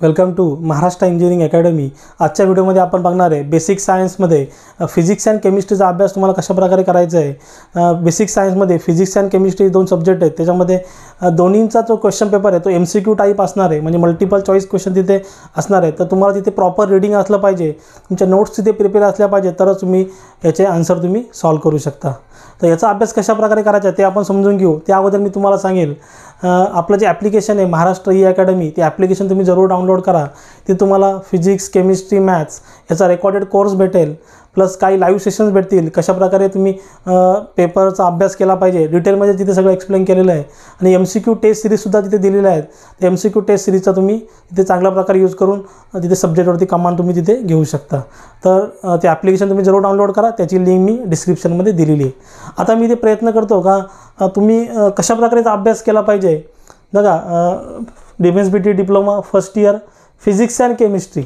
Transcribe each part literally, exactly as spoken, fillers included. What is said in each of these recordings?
Welcome to Maharashtra engineering academy. आजच्या व्हिडिओमध्ये आपण बघणार आहे बेसिक सायन्समध्ये फिजिक्स अँड केमिस्ट्रीचा अभ्यास तुम्हाला कशा प्रकारे करायचा आहे। बेसिक सायन्समध्ये फिजिक्स अँड केमिस्ट्री दोन सब्जेक्ट आहेत, त्याच्यामध्ये दोन्हींचा जो क्वेश्चन पेपर आहे तो एम सी क्यू टाईप असणार आहे, म्हणजे मल्टिपल चॉईस क्वेश्चन तिथे असणार आहे। तर तुम्हाला तिथे प्रॉपर रीडिंग असलं पाहिजे, तुमच्या नोट्स तिथे प्रिपेअर असल्या पाहिजे, तरच तुम्ही याचे आन्सर तुम्ही सॉल्व्ह करू शकता। तर याचा अभ्यास कशा प्रकारे करायचा ते आपण समजून घेऊ। त्या अगोदर मी तुम्हाला सांगेल, आपलं जे ॲप्लिकेशन आहे महाराष्ट्र ई अकॅडमी, ते ॲप्लिकेशन तुम्ही जरूर डाउनलोड करा। ते तुम्हाला फिजिक्स, केमिस्ट्री, मॅथ्स याचा रेकॉर्डेड कोर्स भेटेल, प्लस काही लाईव्ह सेशन्स भेटतील, कशा प्रकारे तुम्ही पेपरचा अभ्यास केला पाहिजे डिटेलमध्ये तिथे सगळं एक्सप्लेन केलेलं आहे। आणि एम सी क्यू टेस्ट सिरीजसुद्धा तिथे दिलेल्या आहेत। ते एम सी क्यू टेस्ट सिरीजचा तुम्ही तिथे चांगल्या प्रकारे यूज करून तिथे सब्जेक्टवरती कमांड तुम्ही तिथे घेऊ शकता। तर ते ॲप्लिकेशन तुम्ही जरूर डाउनलोड करा, त्याची लिंक मी डिस्क्रिप्शनमध्ये दिलेली आहे। आता मी ते प्रयत्न करतो का तुम्ही कशा प्रकारेचा अभ्यास केला पाहिजे। बघा, defence B T diploma first year physics and chemistry,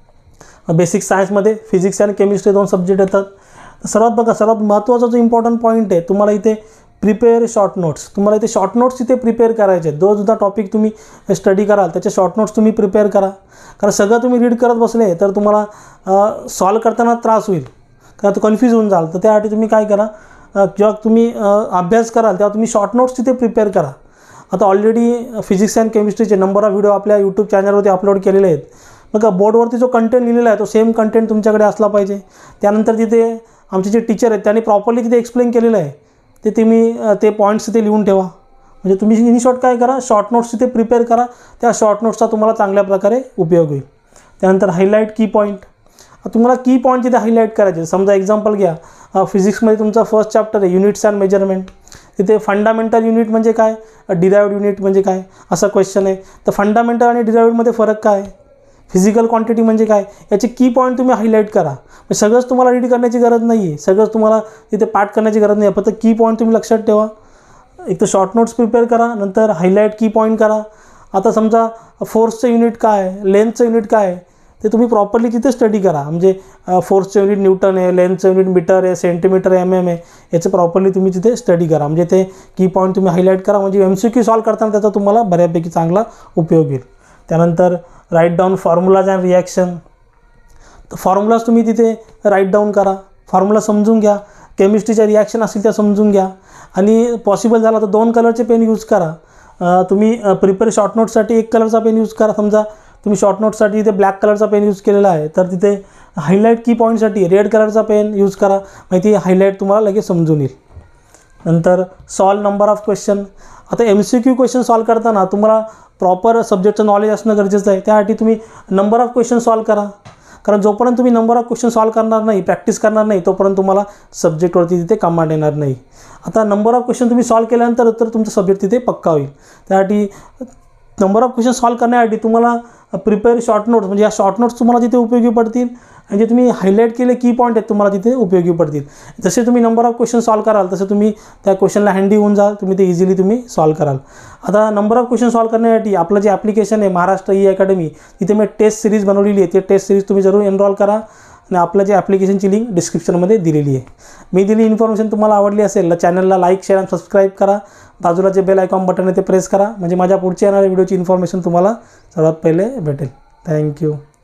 basic सायन्समध्ये फिजिक्स अँड केमिस्ट्री दोन सब्जेक्ट येतात। सर्वात बघा, सर्वात महत्त्वाचा जो इम्पॉर्टंट पॉईंट आहे, तुम्हाला इथे प्रिपेअर शॉर्ट नोट्स, तुम्हाला इथे शॉर्ट नोट्स इथे प्रिपेअर करायचे आहेत। जो सुद्धा टॉपिक तुम्ही स्टडी कराल त्याचे शॉर्ट नोट्स तुम्ही प्रिपेअर करा, कारण सगळं तुम्ही रीड करत बसले तर तुम्हाला सॉल्व करताना त्रास होईल, कारण तो कन्फ्यूज होऊन जाल। तर त्यासाठी तुम्ही काय करा, जेव्हा तुम्ही अभ्यास कराल तेव्हा तुम्ही शॉर्ट नोट्स तिथे प्रिपेअर करा। आता ऑलरेडी फिजिक्स अँड केमिस्ट्रीचे नंबर ऑफ व्हिडिओ आपल्या यूट्यूब चॅनलवरती अपलोड केलेले आहेत। बघा, बोर्डवरती जो कंटेंट लिहिलेला आहे तो सेम कंटेंट तुमच्याकडे असला पाहिजे। त्यानंतर तिथे आमचे जे टीचर आहेत त्यांनी प्रॉपरली तिथे एक्सप्लेन केलेलं आहे, ते तुम्ही ते पॉईंट्स तिथे लिहून ठेवा। म्हणजे तुम्ही इन शॉर्ट काय करा, शॉर्ट नोट्स तिथे प्रिपेअर करा, त्या शॉर्ट नोट्सचा तुम्हाला चांगल्या प्रकारे उपयोग होईल। त्यानंतर हायलाईट की पॉईंट, तुम्हाला की पॉईंट तिथे हायलाईट करायचे। समजा एक्झाम्पल घ्या, फिजिक्समध्ये तुमचा फर्स्ट चॅप्टर आहे युनिट्स अँड मेजरमेंट, तिथे फंडामेंटल युनिट म्हणजे काय, डिराइव्ड युनिट म्हणजे काय, असा क्वेश्चन आहे। तर फंडामेंटल आणि डिराइव्डमध्ये फरक काय, फिजिकल क्वांटिटी म्हणजे काय, याचे की पॉईंट तुम्ही हायलाईट करा। सगळंच तुम्हाला रीड करण्याची गरज नाही आहे, सगळंच तुम्हाला तिथे पाठ करण्याची गरज नाही आहे, फक्त की पॉईंट तुम्ही लक्षात ठेवा। एक तर शॉर्ट नोट्स प्रिपेअर करा, नंतर हायलाईट की पॉईंट करा। आता समजा फोर्सचं युनिट काय, लेंथचं युनिट काय, ते तुम्ही प्रॉपरली तिथे स्टडी करा। म्हणजे फोर्सचं युनिट न्यूटन आहे, लेंथचं युनिट मीटर आहे, सेंटीमीटर एम एम आहे, याचं प्रॉपरली तुम्ही तिथे स्टडी करा। म्हणजे ते की पॉईंट तुम्ही हायलाईट करा, म्हणजे एम सी क्यू सॉल्व करताना त्याचा तुम्हाला बऱ्यापैकी चांगला उपयोग येईल। त्यानंतर write down formulas and reaction, तर फॉर्म्युलाज तुम्ही तिथे राईट डाऊन करा, फॉर्म्युला समजून घ्या, केमिस्ट्रीच्या रिॲक्शन असतील त्या समजून घ्या, आणि पॉसिबल झाला तर दोन कलरचे पेन यूज करा। तुम्ही प्रिपेअर शॉर्ट नोट्ससाठी एक कलरचा पेन यूज करा। समजा तुम्ही शॉर्ट नोट्ससाठी इथे ब्लॅक कलरचा पेन यूज केलेला आहे, तर तिथे हायलाईट की पॉईंटसाठी रेड कलरचा पेन यूज करा, माहिती हायलाईट तुम्हाला लगेच समजून येईल। नंतर सॉल्व नंबर ऑफ क्वेश्चन, आता M C Q question solve करताना तुम्हाला प्रॉपर सब्जेक्टचं नॉलेज असणं गरजेचं आहे। त्यासाठी तुम्ही नंबर ऑफ क्वेश्चन सॉल्व करा, कारण जोपर्यंत तुम्ही नंबर ऑफ क्वेश्चन सॉल्व करणार नाही, प्रॅक्टिस करणार नाही, तोपर्यंत तुम्हाला सब्जेक्टवरती तिथे कमांड येणार नाही। आता नंबर ऑफ क्वेश्चन तुम्ही सॉल्व केल्यानंतर तर तुमचा सब्जेक्ट तिथे पक्का होईल। त्यासाठी नंबर ऑफ क्वेश्चन सॉल्व करण्यासाठी तुम्हाला प्रिपेअर शॉर्ट नोट्स, म्हणजे या शॉर्ट नोट्स तुम्हाला तिथे उपयोगी पडतील, आणि जे तुम्ही हायलाईट केले की पॉईंट आहेत तुम्हाला तिथे उपयोगी पडतील। जसे तुम्ही नंबर ऑफ क्वेश्चन सॉल्व कराल तसं तुम्ही त्या क्वेश्चनला हँडी होऊन जाल, तुम्ही ते इझिली तुम्ही सॉल्व कराल। आता नंबर ऑफ क्वेश्चन सॉल्व करण्यासाठी आपलं जे ॲप्लिकेशन आहे महाराष्ट्र ई अकॅडमी, तिथे मी टेस्ट सिरीज बनवलेली आहे, ते टेस्ट सिरीज तुम्ही जरूर एनरोल करा, आणि आपलं जे ॲप्लिकेशनची लिंक डिस्क्रिप्शनमध्ये दिलेली आहे। मी दिली इन्फॉर्मेशन तुम्हाला आवडली असेल, चॅनलला लाईक, शेअर आणि सबस्क्राईब करा। बाजूला जे बेल आयकॉन बटन आहे ते प्रेस करा, म्हणजे माझ्या पुढच्या येणाऱ्या व्हिडिओची इन्फॉर्मेशन तुम्हाला सर्वात पहिले भेटेल। थँक्यू।